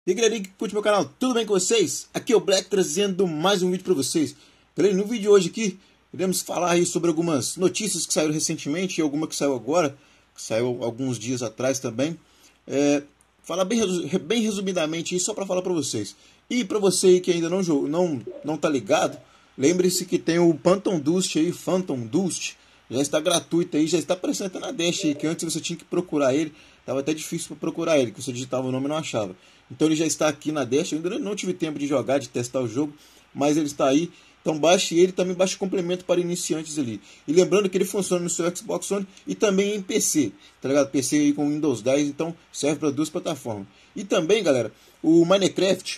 E aí, galerinha que curte meu canal, tudo bem com vocês? Aqui é o Black trazendo mais um vídeo para vocês. Galera, no vídeo de hoje aqui, iremos falar aí sobre algumas notícias que saíram recentemente e alguma que saiu agora, que saiu alguns dias atrás também. Falar bem resumidamente isso só para falar para vocês. E para você aí que ainda não tá ligado, lembre-se que tem o Phantom Dust aí, Phantom Dust, já está gratuito aí, já está aparecendo até na Dash aí, que antes você tinha que procurar ele, estava até difícil para procurar ele, que você digitava o nome e não achava. Então ele já está aqui na Dash, eu ainda não tive tempo de jogar, de testar o jogo, mas ele está aí. Então baixe ele, também baixe complemento para iniciantes ali. E lembrando que ele funciona no seu Xbox One e também em PC, tá ligado? PC aí com Windows 10, então serve para duas plataformas. E também, galera, o Minecraft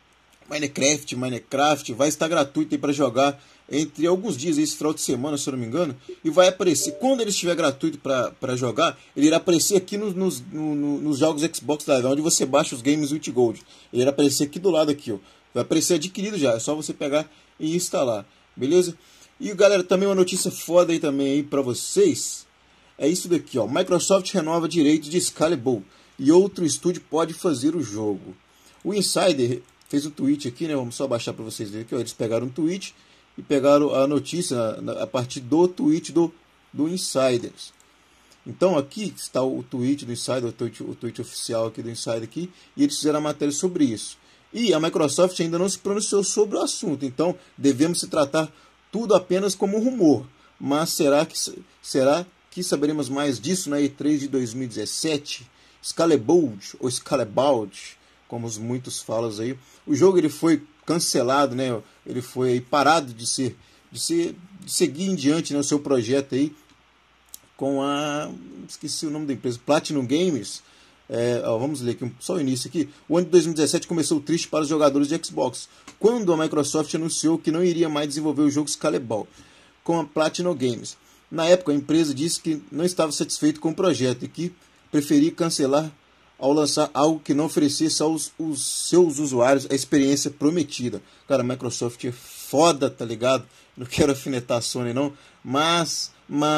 vai estar gratuito aí para jogar entre alguns dias, esse final de semana, se eu não me engano, e vai aparecer, quando ele estiver gratuito para jogar, ele irá aparecer aqui nos jogos Xbox Live, onde você baixa os games with Gold. Ele irá aparecer aqui do lado aqui, ó. Vai aparecer adquirido já, é só você pegar e instalar, beleza? E galera, também uma notícia foda aí também aí para vocês, é isso daqui, ó. Microsoft renova direitos de Scalable e outro estúdio pode fazer o jogo. O Insider fez um tweet aqui, né? Vamos só baixar para vocês verem aqui, ó. Eles pegaram um tweet e pegaram a notícia a partir do tweet do Insiders. Então aqui está o tweet do Insider, o tweet oficial aqui do Insider aqui, e eles fizeram a matéria sobre isso. E a Microsoft ainda não se pronunciou sobre o assunto, então devemos se tratar tudo apenas como um rumor. Mas será que saberemos mais disso na E3 de 2017? Scalebound ou Scalebound, como muitos falam aí. O jogo ele foi cancelado, né? Ele foi parado de seguir em diante, né, o seu projeto aí com esqueci o nome da empresa, Platinum Games. Vamos ler aqui só o início aqui. O ano de 2017 começou triste para os jogadores de Xbox, quando a Microsoft anunciou que não iria mais desenvolver o jogo Scalebound com a Platinum Games. Na época, a empresa disse que não estava satisfeito com o projeto e que preferia cancelar ao lançar algo que não oferecesse aos seus usuários a experiência prometida. Cara, a Microsoft é foda, tá ligado? Não quero alfinetar a Sony não, mas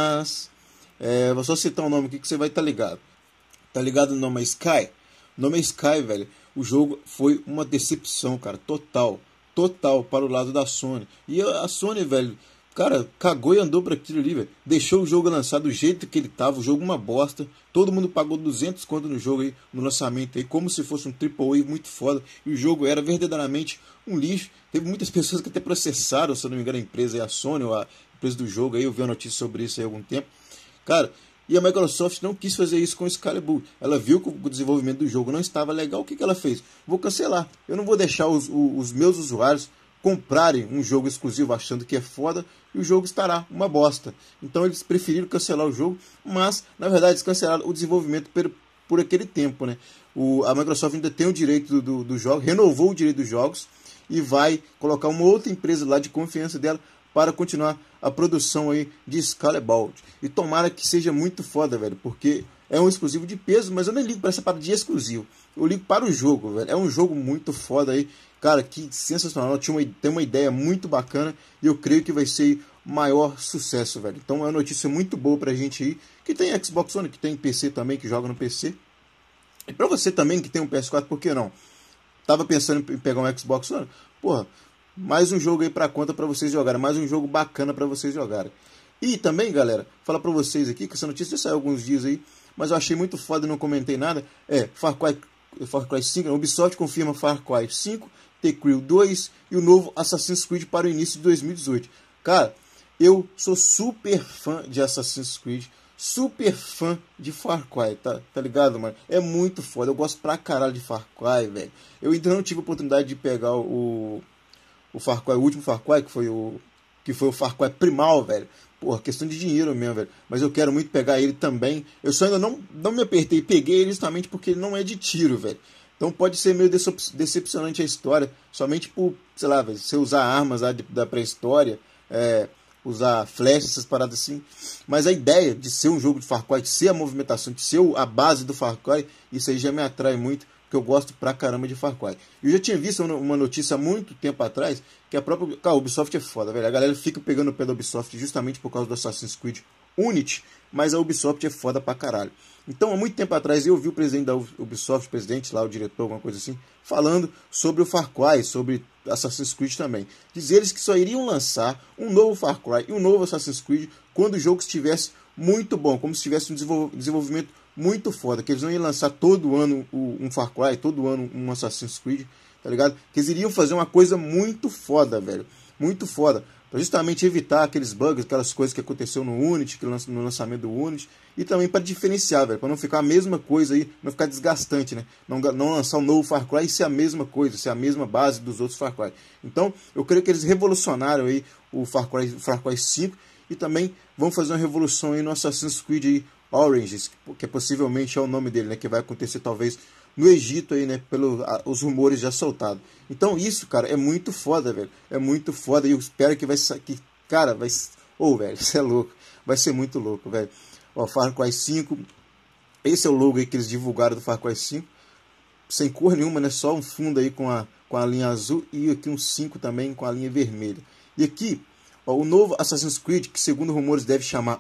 vou só citar um nome aqui que você vai estar ligado. Tá ligado no No Man's Sky? No Man's Sky, velho, o jogo foi uma decepção, cara, total para o lado da Sony. E a Sony, velho, cara, cagou e andou para aquilo ali, velho. Deixou o jogo lançado do jeito que ele tava, o jogo uma bosta. Todo mundo pagou 200 conto no jogo aí, no lançamento aí, como se fosse um AAA muito foda. E o jogo era verdadeiramente um lixo. Teve muitas pessoas que até processaram, se eu não me engano, a empresa aí, a Sony, ou a empresa do jogo aí. Eu vi uma notícia sobre isso aí há algum tempo. Cara, e a Microsoft não quis fazer isso com o Scalebound. Ela viu que o desenvolvimento do jogo não estava legal. O que ela fez? Vou cancelar. Eu não vou deixar os meus usuários comprarem um jogo exclusivo achando que é foda e o jogo estará uma bosta. Então eles preferiram cancelar o jogo, mas na verdade eles cancelaram o desenvolvimento por aquele tempo, né? A Microsoft ainda tem o direito do jogo, renovou o direito dos jogos e vai colocar uma outra empresa lá de confiança dela para continuar a produção aí de Scalebound. E tomara que seja muito foda, velho, porque é um exclusivo de peso, mas eu nem ligo para essa parte de exclusivo. Eu ligo para o jogo, velho. É um jogo muito foda aí. Cara, que sensacional. Tem uma ideia muito bacana e eu creio que vai ser maior sucesso, velho. Então é uma notícia muito boa pra gente aí, que tem Xbox One, que tem PC também, que joga no PC. E pra você também, que tem um PS4, por que não? Tava pensando em pegar um Xbox One? Porra, mais um jogo aí pra conta pra vocês jogarem. Mais um jogo bacana pra vocês jogarem. E também, galera, falar pra vocês aqui, que essa notícia já saiu alguns dias aí, mas eu achei muito foda e não comentei nada. Far Cry 5, Ubisoft confirma Far Cry 5, The Crew 2 e o novo Assassin's Creed para o início de 2018. Cara, eu sou super fã de Assassin's Creed, super fã de Far Cry, tá ligado, mano? É muito foda, eu gosto pra caralho de Far Cry, velho. Eu ainda não tive a oportunidade de pegar o Far Cry, o último Far Cry, que foi o Far Cry Primal, velho. Porra, questão de dinheiro mesmo, velho. Mas eu quero muito pegar ele também. Eu só ainda não me apertei. Peguei ele justamente porque ele não é de tiro, velho. Então pode ser meio decepcionante a história. Somente por, sei lá, velho, você usar armas lá da pré-história. Usar flash, essas paradas assim. Mas a ideia de ser um jogo de Far Cry, de ser a movimentação, de ser a base do Far Cry, isso aí já me atrai muito. Que eu gosto pra caramba de Far Cry. Eu já tinha visto uma notícia há muito tempo atrás que a própria... Cara, a Ubisoft é foda, velho. A galera fica pegando o pé da Ubisoft justamente por causa do Assassin's Creed Unity, mas a Ubisoft é foda pra caralho. Então, há muito tempo atrás, eu vi o presidente da Ubisoft, o presidente lá, o diretor, alguma coisa assim, falando sobre o Far Cry, sobre Assassin's Creed também. Diz eles que só iriam lançar um novo Far Cry e um novo Assassin's Creed quando o jogo estivesse muito bom, como se tivesse um desenvolvimento muito foda, que eles não iam lançar todo ano um Far Cry, todo ano um Assassin's Creed, tá ligado? Que eles iriam fazer uma coisa muito foda, velho, muito foda, para justamente evitar aqueles bugs, aquelas coisas que aconteceu no Unity, no lançamento do Unity, e também para diferenciar, velho, para não ficar a mesma coisa aí, não ficar desgastante, né? Não lançar um novo Far Cry e ser a mesma coisa, ser a mesma base dos outros Far Cry. Então, eu creio que eles revolucionaram aí o Far Cry 5 e também vão fazer uma revolução aí no Assassin's Creed aí, Origins, que possivelmente é o nome dele, né? Que vai acontecer talvez no Egito aí, né? Pelos rumores já soltados. Então isso, cara, é muito foda, velho. É muito foda e eu espero que cara, vai... velho, isso é louco. Vai ser muito louco, velho. Ó, Far Cry 5. Esse é o logo aí que eles divulgaram do Far Cry 5. Sem cor nenhuma, né? Só um fundo aí com a linha azul e aqui um 5 também com a linha vermelha. E aqui, ó, o novo Assassin's Creed, que segundo rumores deve chamar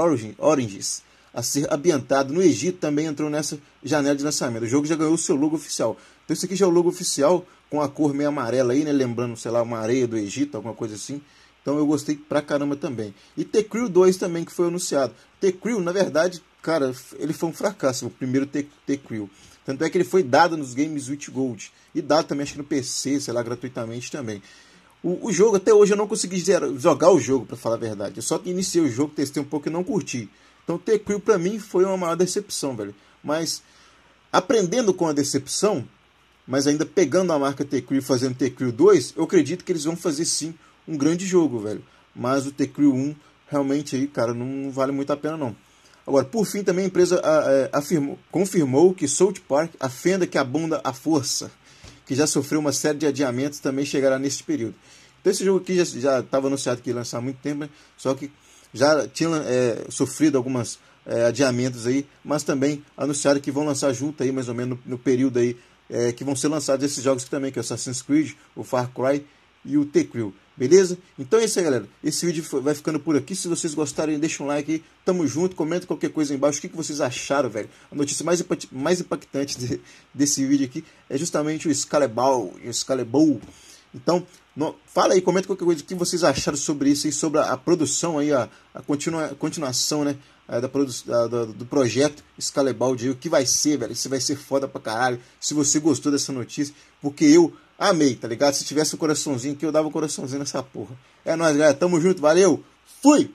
Origins, a ser ambientado no Egito, também entrou nessa janela de lançamento. O jogo já ganhou o seu logo oficial. Então esse aqui já é o logo oficial, com a cor meio amarela aí, né? Lembrando, sei lá, uma areia do Egito, alguma coisa assim. Então eu gostei pra caramba também. E The Crew 2 também, que foi anunciado. The Crew, na verdade, cara, ele foi um fracasso, o primeiro The Crew. Tanto é que ele foi dado nos Games with Gold. E dado também, acho que no PC, sei lá, gratuitamente também. O jogo, até hoje eu não consegui jogar o jogo, pra falar a verdade. Eu só iniciei o jogo, testei um pouco e não curti. Então The Crew pra mim foi uma maior decepção, velho. Mas aprendendo com a decepção, mas ainda pegando a marca The Crew e fazendo The Crew 2, eu acredito que eles vão fazer sim um grande jogo, velho. Mas o The Crew 1 realmente aí, cara, não vale muito a pena não. Agora, por fim, também a empresa confirmou que South Park, a fenda que abunda a força, que já sofreu uma série de adiamentos, também chegará neste período. Então esse jogo aqui já estava anunciado que ia lançar há muito tempo, né? Só que já tinha sofrido alguns adiamentos aí, mas também anunciaram que vão lançar junto aí, mais ou menos no período aí, que vão ser lançados esses jogos aqui também, que é o Assassin's Creed, o Far Cry e o The Crew. Beleza? Então é isso aí, galera. Esse vídeo vai ficando por aqui. Se vocês gostarem, deixa um like aí. Tamo junto. Comenta qualquer coisa aí embaixo. O que vocês acharam, velho? A notícia mais impactante desse vídeo aqui é justamente o Scaleball. Então, fala aí, comenta qualquer coisa. O que vocês acharam sobre isso e sobre a produção aí, a continuação, né? Do projeto Scaleball. O que vai ser, velho? Se vai ser foda pra caralho. Se você gostou dessa notícia. Porque eu amei, tá ligado? Se tivesse um coraçãozinho aqui, eu dava um coraçãozinho nessa porra. É nóis, galera. Tamo junto. Valeu. Fui!